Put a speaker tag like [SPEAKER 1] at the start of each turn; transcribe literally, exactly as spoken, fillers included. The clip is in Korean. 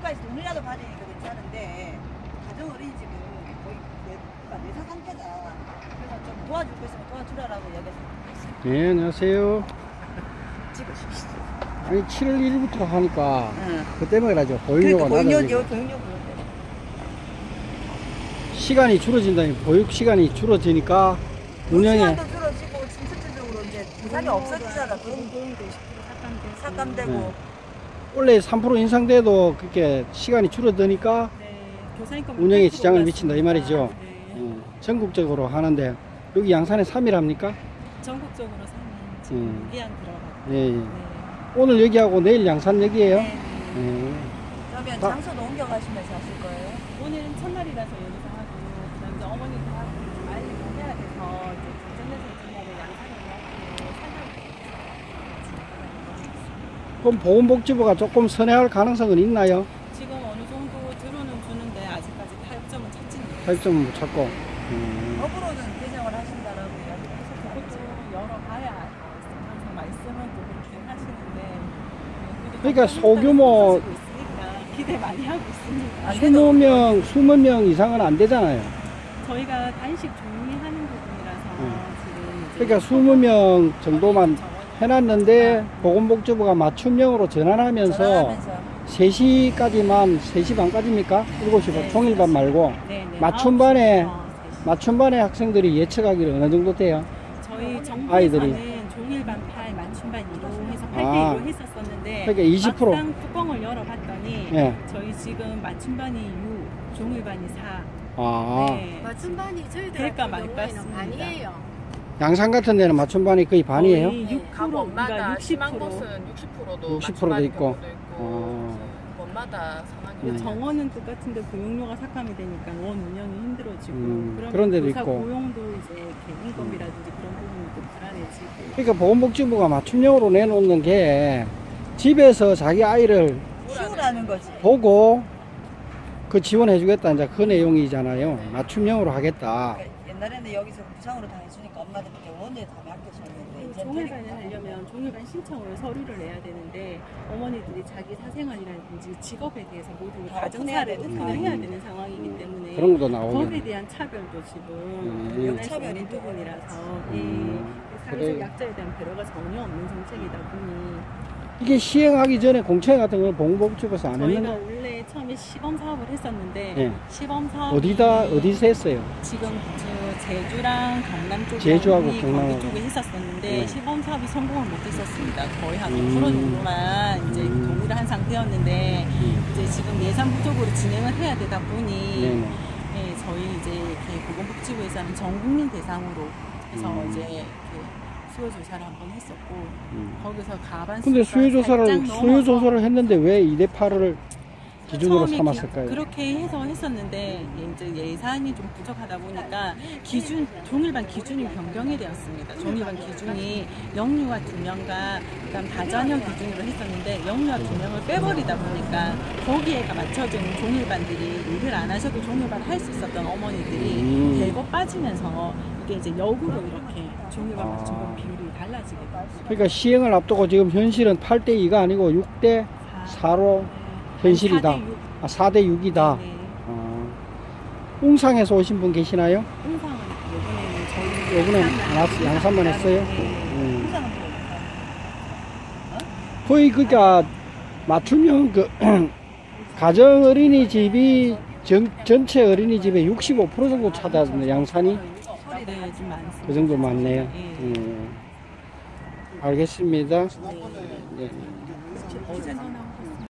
[SPEAKER 1] 국가에서 돈이라도 받으니까 괜찮은데 가정 어린이집은 거의 내사 상태다. 그래서 좀 도와줄 거 있으면 도와주라라고 이야기했어요.
[SPEAKER 2] 네, 안녕하세요.
[SPEAKER 1] 찍으십시오.
[SPEAKER 2] 아니 칠월 일일부터 하니까
[SPEAKER 1] 응.
[SPEAKER 2] 그 때문에 그러죠. 보육료가
[SPEAKER 1] 그러니까 보육료,
[SPEAKER 2] 낮아지고
[SPEAKER 1] 보육료 그런데.
[SPEAKER 2] 시간이 줄어진다니 보육 시간이 줄어지니까 운영에
[SPEAKER 1] 시간도 줄어지고 실질적으로 이제 대상이 없어지잖아. 그런 도움도 삭감되고.
[SPEAKER 2] 네. 원래 삼 퍼센트 인상돼도 그렇게 시간이 줄어드니까
[SPEAKER 3] 네,
[SPEAKER 2] 운영에 지장을 미친다 이 말이죠.
[SPEAKER 3] 네.
[SPEAKER 2] 음, 전국적으로 하는데 여기 양산에 삼 일 합니까?
[SPEAKER 3] 전국적으로 사는 지금
[SPEAKER 2] 음.
[SPEAKER 3] 무기한 들어가고.
[SPEAKER 2] 예, 예.
[SPEAKER 3] 네.
[SPEAKER 2] 오늘 여기하고 내일 양산 여기에요?
[SPEAKER 1] 네.
[SPEAKER 2] 예.
[SPEAKER 1] 그러면
[SPEAKER 2] 다-
[SPEAKER 1] 장소도 옮겨가시면서 하실 거예요?
[SPEAKER 3] 오늘은 첫날이라서 여기서 하고, 그다음 이제 어머니도 하고 좀 알리고 해야 돼서 이제 국정에서 정말 양산을 하고 살려고
[SPEAKER 2] 그럼 보건복지부가 조금 선회할 가능성은 있나요?
[SPEAKER 3] 지금 어느 정도 들어는 주는데 아직까지 타협점을 찾지는 못해요.
[SPEAKER 2] 타협점은 못 찾고. 음.
[SPEAKER 1] 업으로는 개정을 하신다라고 이야기를
[SPEAKER 3] 그것도
[SPEAKER 1] 하셨죠.
[SPEAKER 3] 열어봐야 항상 말씀은 또 그렇게 하시는데, 그래도
[SPEAKER 2] 그러니까
[SPEAKER 3] 좀
[SPEAKER 2] 소규모-
[SPEAKER 3] 커지고 있으니까 기대 많이 하고 있습니다.
[SPEAKER 1] 안 돼도
[SPEAKER 2] 스무 명, 스무 명 이상은 안 되잖아요.
[SPEAKER 3] 저희가 단식 종이하는 부분이라서
[SPEAKER 2] 음.
[SPEAKER 3] 지금 이제
[SPEAKER 2] 그러니까 스무 명 정도만 해놨는데 보건복지부가 맞춤형으로 전환하면서
[SPEAKER 1] 전환하면서
[SPEAKER 2] 세 시까지만, 세 시 반까지입니까? 일곱 시 반,
[SPEAKER 3] 네,
[SPEAKER 2] 종일반
[SPEAKER 3] 세 시.
[SPEAKER 2] 말고
[SPEAKER 3] 네, 네.
[SPEAKER 2] 맞춤반에
[SPEAKER 3] 아홉 시, 어, 세 시.
[SPEAKER 2] 맞춤반의 학생들이 예측하기를 어느 정도 돼요?
[SPEAKER 3] 저희
[SPEAKER 2] 아이들이.
[SPEAKER 3] 정부에서는 종일반 팔, 맞춤반 이로 해서 팔 대
[SPEAKER 2] 아.
[SPEAKER 3] 이로 했었었는데
[SPEAKER 2] 그러니까 이십 퍼센트.
[SPEAKER 3] 막상 뚜껑을 열어봤더니
[SPEAKER 2] 예.
[SPEAKER 3] 저희 지금 맞춤반이 육, 종일반이 사.
[SPEAKER 2] 아,
[SPEAKER 3] 네.
[SPEAKER 4] 맞춤반이 저희들
[SPEAKER 3] 대가
[SPEAKER 4] 같은
[SPEAKER 3] 많이
[SPEAKER 4] 경우에는
[SPEAKER 3] 땄습니다.
[SPEAKER 4] 반이에요.
[SPEAKER 2] 양산 같은 데는 맞춤반이 거의 반이에요?
[SPEAKER 3] 거의 육
[SPEAKER 5] 각
[SPEAKER 3] 퍼센트,
[SPEAKER 5] 원마다
[SPEAKER 3] 그러니까 육십
[SPEAKER 5] 심한
[SPEAKER 3] 퍼센트.
[SPEAKER 5] 곳은 육십 퍼센트도
[SPEAKER 2] 육십 퍼센트도 있고.
[SPEAKER 5] 있고
[SPEAKER 2] 어.
[SPEAKER 5] 원마다 상황이
[SPEAKER 2] 음.
[SPEAKER 3] 정원은 똑같은데 고용료가 삭감이 되니까 원 운영이 힘들어지고
[SPEAKER 2] 음,
[SPEAKER 3] 그러면
[SPEAKER 2] 그런 데도
[SPEAKER 3] 교사
[SPEAKER 2] 있고.
[SPEAKER 3] 고용도 이제 이렇게 인건비라든지 그런 부분이 또 불안해지고.
[SPEAKER 2] 그러니까 보건복지부가 맞춤형으로 내놓는 게 집에서 자기 아이를
[SPEAKER 1] 키우라는 거지.
[SPEAKER 2] 보고 그 지원해주겠다 이제 그 내용이잖아요. 맞춤형으로 하겠다.
[SPEAKER 1] 그러니까 옛날에는 여기서 무상으로 다 해주니까 엄마들 이제 원에 다 맡겨줬는데 이제
[SPEAKER 3] 종일반을 하려면 종일반 신청을 서류를 내야 되는데 어머니들이 자기 사생활이라든지 직업에 대해서 모두
[SPEAKER 1] 다
[SPEAKER 3] 가정사를
[SPEAKER 1] 오픈해야
[SPEAKER 3] 오픈을
[SPEAKER 2] 되는
[SPEAKER 3] 해야 되는 상황이기 때문에
[SPEAKER 2] 그런 것도 나오고.
[SPEAKER 3] 법에 대한 차별도 지금
[SPEAKER 2] 음.
[SPEAKER 3] 역차별이
[SPEAKER 1] 역차별이
[SPEAKER 3] 부분이라서
[SPEAKER 2] 음.
[SPEAKER 3] 예, 사회적
[SPEAKER 2] 그래.
[SPEAKER 3] 약자에 대한 배려가 전혀 없는 정책이다 보니
[SPEAKER 2] 이게 시행하기 전에 공청 같은 걸 보건복지부에서 안
[SPEAKER 3] 저희가
[SPEAKER 2] 했는데
[SPEAKER 3] 원래 처음에 시범 사업을 했었는데
[SPEAKER 2] 네.
[SPEAKER 3] 시범 사업
[SPEAKER 2] 어디다 어디서 했어요?
[SPEAKER 3] 지금 저 제주랑 경남 쪽에
[SPEAKER 2] 제주하고
[SPEAKER 3] 거기
[SPEAKER 2] 경남하고.
[SPEAKER 3] 쪽에 했었었는데
[SPEAKER 2] 네.
[SPEAKER 3] 시범 사업이 성공을 못했었습니다. 거의 한
[SPEAKER 2] 음.
[SPEAKER 3] 오 퍼센트 정도만 이제
[SPEAKER 2] 음.
[SPEAKER 3] 동의를 한 상태였는데
[SPEAKER 2] 음.
[SPEAKER 3] 이제 지금 예산 부족으로 진행을 해야 되다 보니
[SPEAKER 2] 네네.
[SPEAKER 3] 예, 저희 이제 이렇게 보건복지부에서는 전 국민 대상으로 해서
[SPEAKER 2] 음.
[SPEAKER 3] 이제 이렇게 수요 조사를 한번 했었고
[SPEAKER 2] 음.
[SPEAKER 3] 거기서 가반
[SPEAKER 2] 근데
[SPEAKER 3] 수가
[SPEAKER 2] 수요 조사를
[SPEAKER 3] 살짝
[SPEAKER 2] 수요
[SPEAKER 3] 넘어서
[SPEAKER 2] 조사를 했는데 왜 이 대 팔을 기준으로
[SPEAKER 3] 처음에
[SPEAKER 2] 삼았을까요?
[SPEAKER 3] 기, 그렇게 해서 했었는데 이제 예산이 좀 부족하다 보니까 기준 종일반 기준이 변경이 되었습니다. 종일반 기준이 영유아 두 명과 그다음 다자녀 기준으로 했었는데 영유아 두 명을 빼버리다 보니까 거기에가 맞춰진 종일반들이 일을 안 하셔도 종일반 할 수 있었던 어머니들이
[SPEAKER 2] 음.
[SPEAKER 3] 대거 빠지면서 이게 이제 역으로 이렇게 종일반
[SPEAKER 2] 아.
[SPEAKER 3] 맞춤반 비율이 달라지게 됐습니다.
[SPEAKER 2] 그러니까 시행을 앞두고 지금 현실은 팔 대 이가 아니고 육 대 사로 현실이다.
[SPEAKER 3] 사 대 육.
[SPEAKER 2] 아, 사 대 육이다.
[SPEAKER 3] 네.
[SPEAKER 2] 어. 웅상에서 오신 분 계시나요?
[SPEAKER 3] 홍상은 요번에는 저희
[SPEAKER 2] 요번에 안 왔- 양산만 했어요?
[SPEAKER 3] 네.
[SPEAKER 2] 음.
[SPEAKER 1] 항상
[SPEAKER 2] 거의 그니까 맞춤형 그 가정 어린이집이 전, 전체 어린이집의 육십오 퍼센트 정도 차지하는 양산이
[SPEAKER 3] 네, 좀 많습니다.
[SPEAKER 2] 그 정도 많네요.
[SPEAKER 3] 예.
[SPEAKER 2] 음. 알겠습니다. 네.
[SPEAKER 3] 어제 전화